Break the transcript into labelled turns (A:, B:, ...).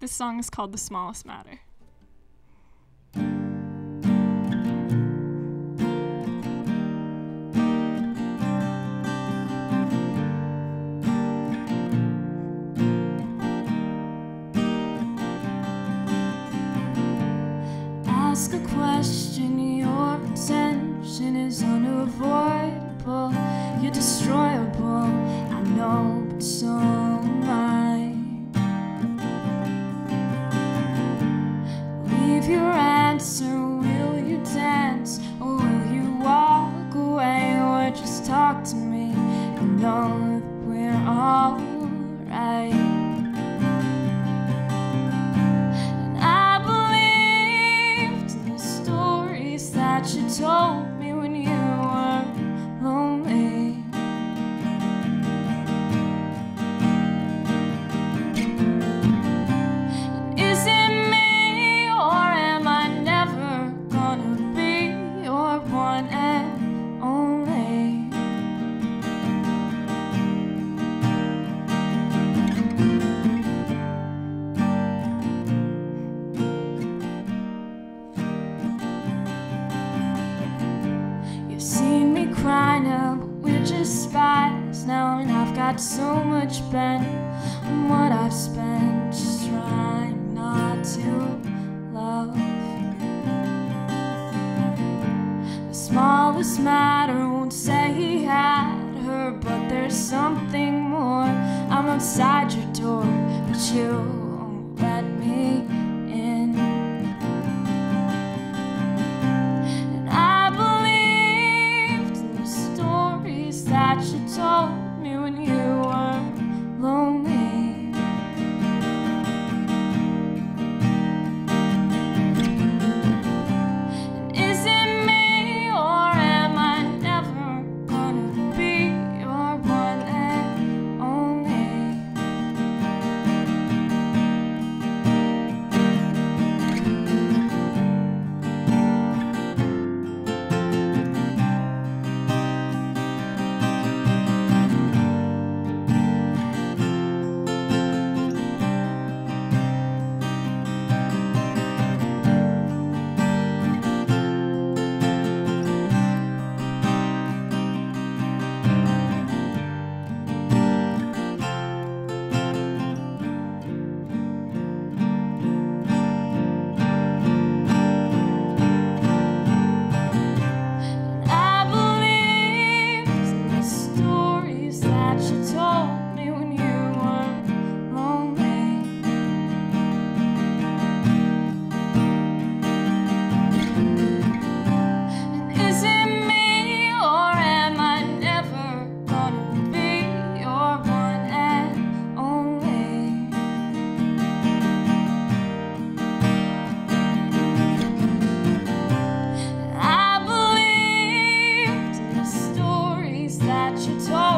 A: This song is called The Smallest Matter.
B: Ask a question, your attention is unavoidable. You're destroyable, I know, but so am I. Leave your answer, will you dance, or will you walk away, or just talk to me and know that we're alright? That you told me when you were lonely. And is it me, or am I never gonna be your one and only? Seen me cry now, but we're just spies now, and I've got so much bent on what I've spent just trying not to love. The smallest matter won't say he had her, but there's something more. I'm outside your door, but you won't let me in. That you told me when you were lonely. And is it me, or am I never gonna be your one and only? That you told